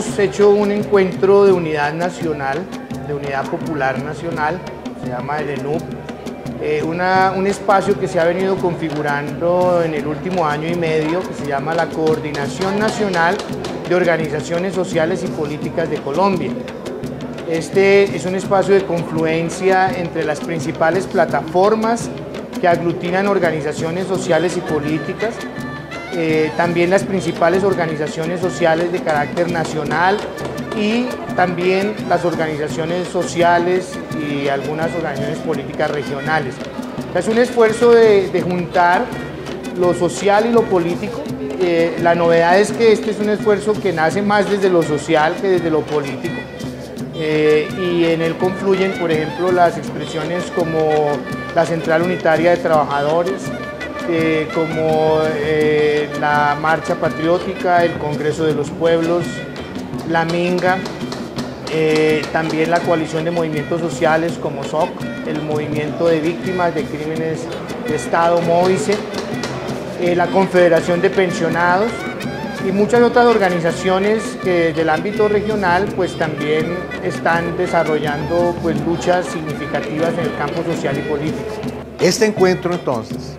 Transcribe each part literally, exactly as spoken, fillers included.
hemos hecho un encuentro de unidad nacional, de unidad popular nacional, se llama el ENUP, eh, una, un espacio que se ha venido configurando en el último año y medio, que se llama la Coordinación Nacional de Organizaciones Sociales y Políticas de Colombia. Este es un espacio de confluencia entre las principales plataformas que aglutinan organizaciones sociales y políticas, eh, también las principales organizaciones sociales de carácter nacional y también las organizaciones sociales y algunas organizaciones políticas regionales. Es un esfuerzo de, de juntar lo social y lo político. Eh, la novedad es que este es un esfuerzo que nace más desde lo social que desde lo político. Eh, y en él confluyen, por ejemplo, las expresiones como la Central Unitaria de Trabajadores, eh, como eh, la Marcha Patriótica, el Congreso de los Pueblos, la Minga, eh, también la Coalición de Movimientos Sociales como S O C, el Movimiento de Víctimas de Crímenes de Estado, MOVICE, eh, la Confederación de Pensionados, y muchas otras organizaciones que del ámbito regional pues también están desarrollando pues luchas significativas en el campo social y político. Este encuentro entonces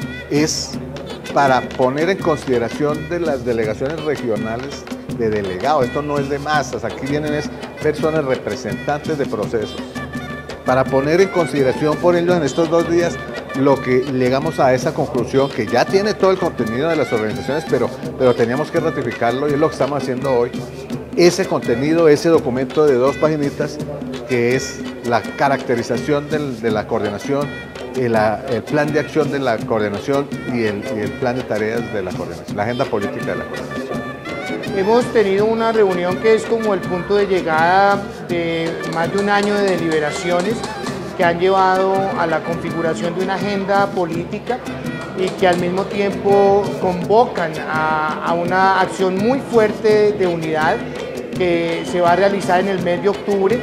es para poner en consideración de las delegaciones regionales de delegados. Esto no es de masas, aquí vienen es personas representantes de procesos, para poner en consideración por ellos en estos dos días lo que llegamos a esa conclusión, que ya tiene todo el contenido de las organizaciones, pero, pero teníamos que ratificarlo y es lo que estamos haciendo hoy. Ese contenido, ese documento de dos paginitas, que es la caracterización del, de la coordinación, el, el plan de acción de la coordinación y el, y el plan de tareas de la coordinación, la agenda política de la coordinación. Hemos tenido una reunión que es como el punto de llegada de más de un año de deliberaciones que han llevado a la configuración de una agenda política y que al mismo tiempo convocan a, a una acción muy fuerte de unidad que se va a realizar en el mes de octubre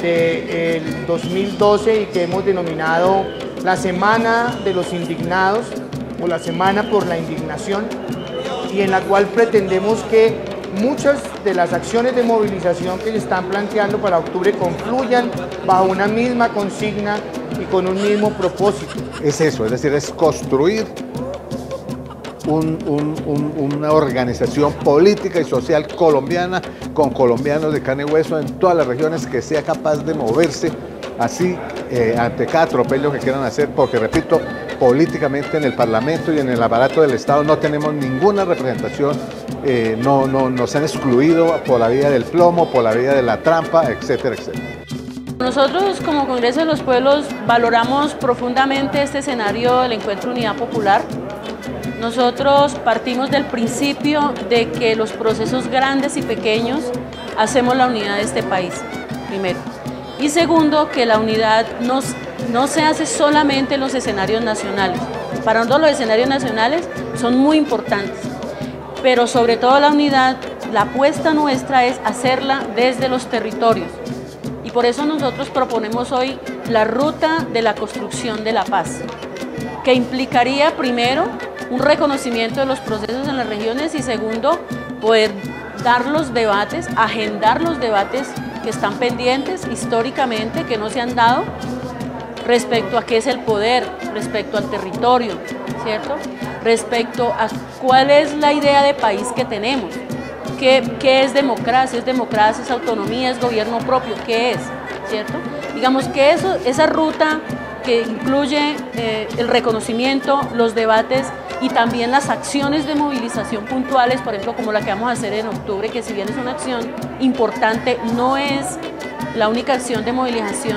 del dos mil doce y que hemos denominado la Semana de los Indignados o la Semana por la Indignación, y en la cual pretendemos que muchas de las acciones de movilización que se están planteando para octubre confluyan bajo una misma consigna y con un mismo propósito. Es eso, es decir, es construir un, un, un, una organización política y social colombiana con colombianos de carne y hueso en todas las regiones, que sea capaz de moverse así eh, ante cada atropello que quieran hacer, porque repito, políticamente en el Parlamento y en el aparato del Estado no tenemos ninguna representación, eh, no, no, nos han excluido por la vía del plomo, por la vía de la trampa, etcétera, etcétera. Nosotros como Congreso de los Pueblos valoramos profundamente este escenario del Encuentro Unidad Popular. Nosotros partimos del principio de que los procesos grandes y pequeños hacemos la unidad de este país, primero. Y segundo, que la unidad nos, no se hace solamente en los escenarios nacionales. Para nosotros los escenarios nacionales son muy importantes, pero sobre todo la unidad, la apuesta nuestra es hacerla desde los territorios. Y por eso nosotros proponemos hoy la ruta de la construcción de la paz, que implicaría primero un reconocimiento de los procesos en las regiones y segundo, poder dar los debates, agendar los debates que están pendientes históricamente, que no se han dado, respecto a qué es el poder, respecto al territorio, ¿cierto? Respecto a cuál es la idea de país que tenemos, qué, qué es democracia, es democracia, es autonomía, es gobierno propio, qué es, ¿cierto? Digamos que eso, esa ruta que incluye eh, el reconocimiento, los debates y también las acciones de movilización puntuales, por ejemplo, como la que vamos a hacer en octubre, que si bien es una acción importante, no es la única acción de movilización,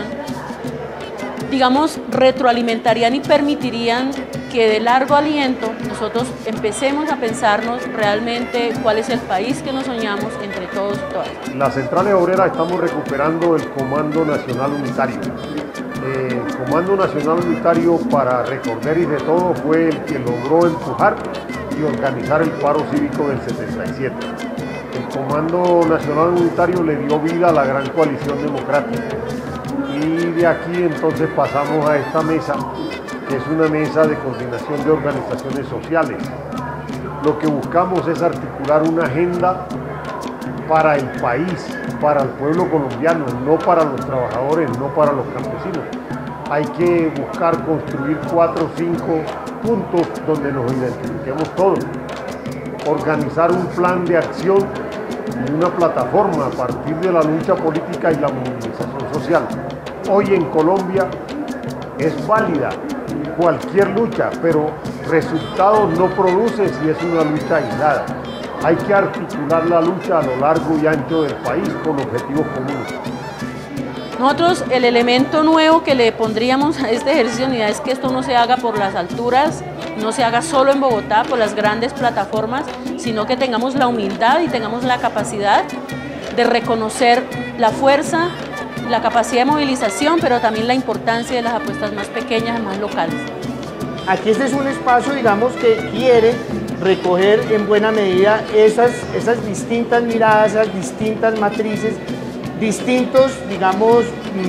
digamos, retroalimentarían y permitirían que de largo aliento nosotros empecemos a pensarnos realmente cuál es el país que nos soñamos entre todos y todas. Las centrales obreras estamos recuperando el Comando Nacional Unitario. El Comando Nacional Unitario, para recordar y de todo, fue el que logró empujar y organizar el paro cívico del setenta y siete. El Comando Nacional Unitario le dio vida a la Gran Coalición Democrática. Y de aquí entonces pasamos a esta mesa, que es una mesa de coordinación de organizaciones sociales. Lo que buscamos es articular una agenda para el país, para el pueblo colombiano, no para los trabajadores, no para los campesinos. Hay que buscar construir cuatro o cinco puntos donde nos identifiquemos todos, organizar un plan de acción y una plataforma a partir de la lucha política y la movilización social. Hoy en Colombia es válida cualquier lucha, pero resultados no produce si es una lucha aislada. Hay que articular la lucha a lo largo y ancho del país con objetivos comunes. Nosotros el elemento nuevo que le pondríamos a este ejercicio de unidad es que esto no se haga por las alturas, no se haga solo en Bogotá, por las grandes plataformas, sino que tengamos la humildad y tengamos la capacidad de reconocer la fuerza, la capacidad de movilización, pero también la importancia de las apuestas más pequeñas y más locales. Aquí este es un espacio, digamos, que quiere recoger en buena medida esas, esas distintas miradas, esas distintas matrices, distintos, digamos,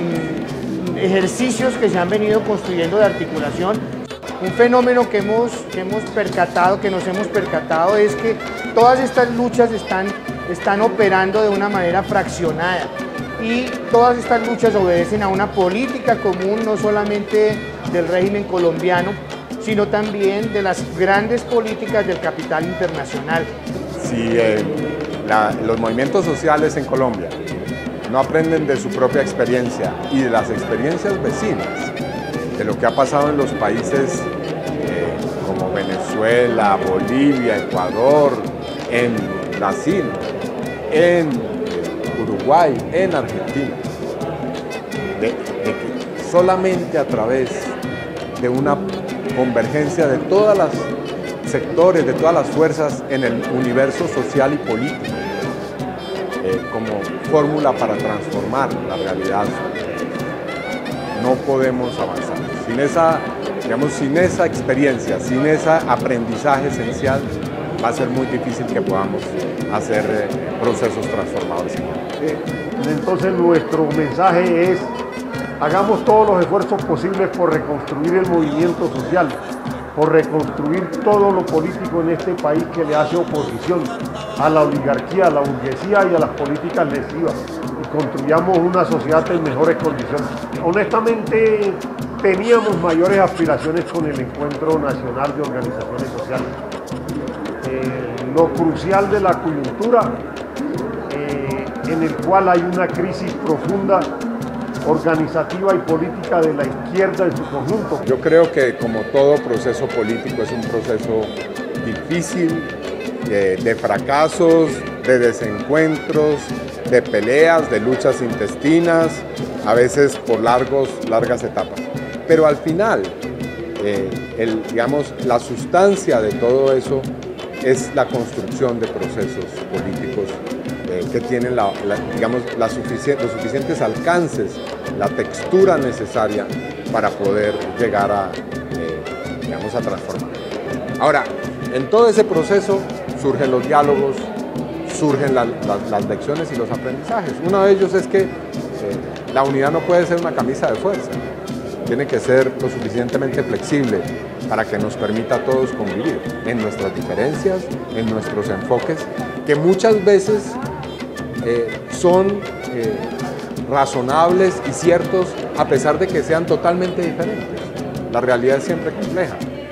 ejercicios que se han venido construyendo de articulación. Un fenómeno que hemos, que hemos percatado, que nos hemos percatado, es que todas estas luchas están, están operando de una manera fraccionada y todas estas luchas obedecen a una política común, no solamente del régimen colombiano, sino también de las grandes políticas del capital internacional. Si eh, la, los movimientos sociales en Colombia no aprenden de su propia experiencia y de las experiencias vecinas, de lo que ha pasado en los países eh, como Venezuela, Bolivia, Ecuador, en Brasil, en Uruguay, en Argentina, de, de que solamente a través de una convergencia de todos los sectores, de todas las fuerzas en el universo social y político, eh, como fórmula para transformar la realidad, no podemos avanzar. Sin esa, digamos, sin esa experiencia, sin ese aprendizaje esencial, va a ser muy difícil que podamos hacer eh, procesos transformadores. Entonces nuestro mensaje es: hagamos todos los esfuerzos posibles por reconstruir el movimiento social, por reconstruir todo lo político en este país que le hace oposición a la oligarquía, a la burguesía y a las políticas lesivas, y construyamos una sociedad en mejores condiciones. Honestamente, teníamos mayores aspiraciones con el Encuentro Nacional de Organizaciones Sociales. Eh, lo crucial de la coyuntura, eh, en el cual hay una crisis profunda organizativa y política de la izquierda en su conjunto. Yo creo que, como todo proceso político, es un proceso difícil, eh, de fracasos, de desencuentros, de peleas, de luchas intestinas, a veces por largos, largas etapas. Pero al final, eh, el, digamos, la sustancia de todo eso es la construcción de procesos políticos eh, que tienen la, la, digamos, la sufici- los suficientes alcances, la textura necesaria para poder llegar a, eh, digamos, a transformar. Ahora, en todo ese proceso surgen los diálogos, surgen la, la, las lecciones y los aprendizajes. Uno de ellos es que eh, la unidad no puede ser una camisa de fuerza, tiene que ser lo suficientemente flexible para que nos permita a todos convivir en nuestras diferencias, en nuestros enfoques, que muchas veces eh, son eh, razonables y ciertos a pesar de que sean totalmente diferentes. La realidad es siempre compleja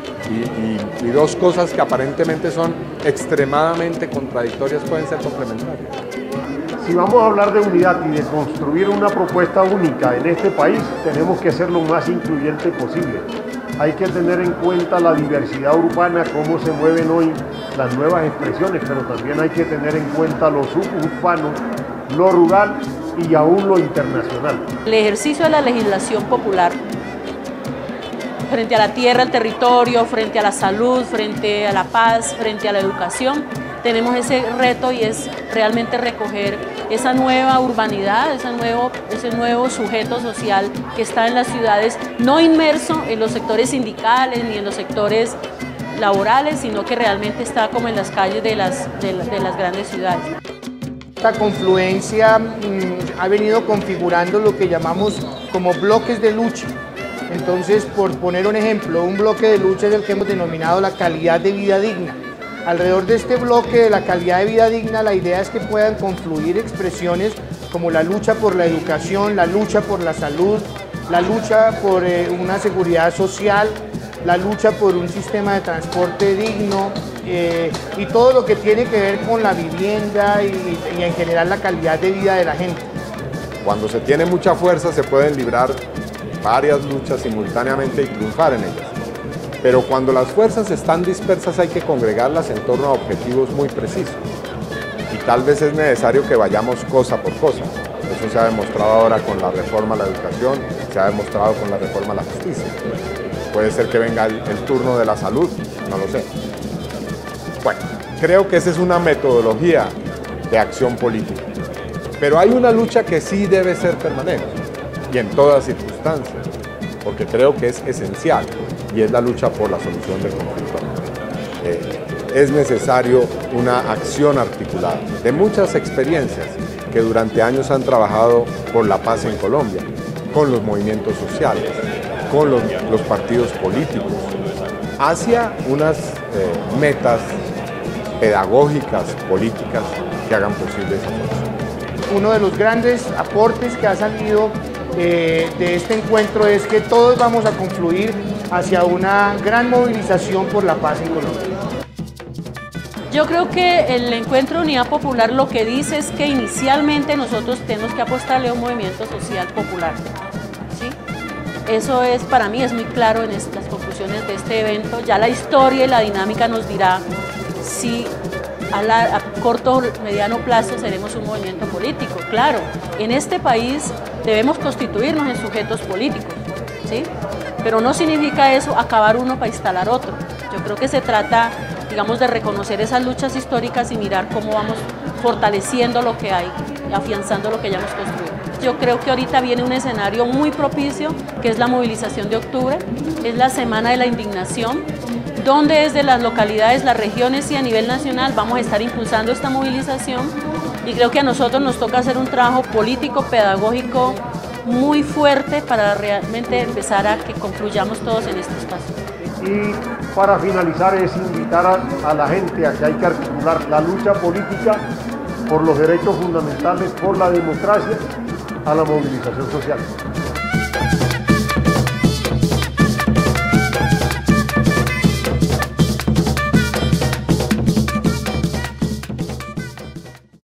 y, y, y dos cosas que aparentemente son extremadamente contradictorias pueden ser complementarias. Si vamos a hablar de unidad y de construir una propuesta única en este país, tenemos que ser lo más incluyente posible. Hay que tener en cuenta la diversidad urbana, cómo se mueven hoy las nuevas expresiones, pero también hay que tener en cuenta lo suburbano, lo rural y aún lo internacional. El ejercicio de la legislación popular frente a la tierra, al territorio, frente a la salud, frente a la paz, frente a la educación, tenemos ese reto y es realmente recoger esa nueva urbanidad, ese nuevo, ese nuevo sujeto social que está en las ciudades, no inmerso en los sectores sindicales ni en los sectores laborales, sino que realmente está como en las calles de las, de, de las grandes ciudades. Esta confluencia mmm, ha venido configurando lo que llamamos como bloques de lucha. Entonces, por poner un ejemplo, un bloque de lucha es el que hemos denominado la calidad de vida digna. Alrededor de este bloque de la calidad de vida digna, la idea es que puedan confluir expresiones como la lucha por la educación, la lucha por la salud, la lucha por eh, una seguridad social, la lucha por un sistema de transporte digno eh, y todo lo que tiene que ver con la vivienda y, y en general la calidad de vida de la gente. Cuando se tiene mucha fuerza se pueden librar varias luchas simultáneamente y triunfar en ellas. Pero cuando las fuerzas están dispersas hay que congregarlas en torno a objetivos muy precisos. Y tal vez es necesario que vayamos cosa por cosa. Eso se ha demostrado ahora con la reforma a la educación, se ha demostrado con la reforma a la justicia. Puede ser que venga el, el turno de la salud, no lo sé. Bueno, creo que esa es una metodología de acción política. Pero hay una lucha que sí debe ser permanente y en todas circunstancias, porque creo que es esencial, y es la lucha por la solución del conflicto. Eh, es necesario una acción articulada de muchas experiencias que durante años han trabajado por la paz en Colombia, con los movimientos sociales, con los, los partidos políticos, hacia unas eh, metas pedagógicas, políticas, que hagan posible esa solución. Uno de los grandes aportes que ha salido eh, de este encuentro es que todos vamos a confluir hacia una gran movilización por la paz en Colombia. Yo creo que el encuentro de Unidad Popular lo que dice es que inicialmente nosotros tenemos que apostarle a un movimiento social popular, ¿sí? Eso es, para mí es muy claro en las conclusiones de este evento. Ya la historia y la dinámica nos dirá si a, la, a corto o mediano plazo seremos un movimiento político. Claro, en este país debemos constituirnos en sujetos políticos, ¿sí? Pero no significa eso acabar uno para instalar otro. Yo creo que se trata, digamos, de reconocer esas luchas históricas y mirar cómo vamos fortaleciendo lo que hay, afianzando lo que ya hemos construido. Yo creo que ahorita viene un escenario muy propicio, que es la movilización de octubre, es la Semana de la Indignación, donde desde las localidades, las regiones y a nivel nacional vamos a estar impulsando esta movilización, y creo que a nosotros nos toca hacer un trabajo político, pedagógico, muy fuerte para realmente empezar a que concluyamos todos en este espacio. Y para finalizar es invitar a, a la gente a que hay que articular la lucha política por los derechos fundamentales, por la democracia, a la movilización social.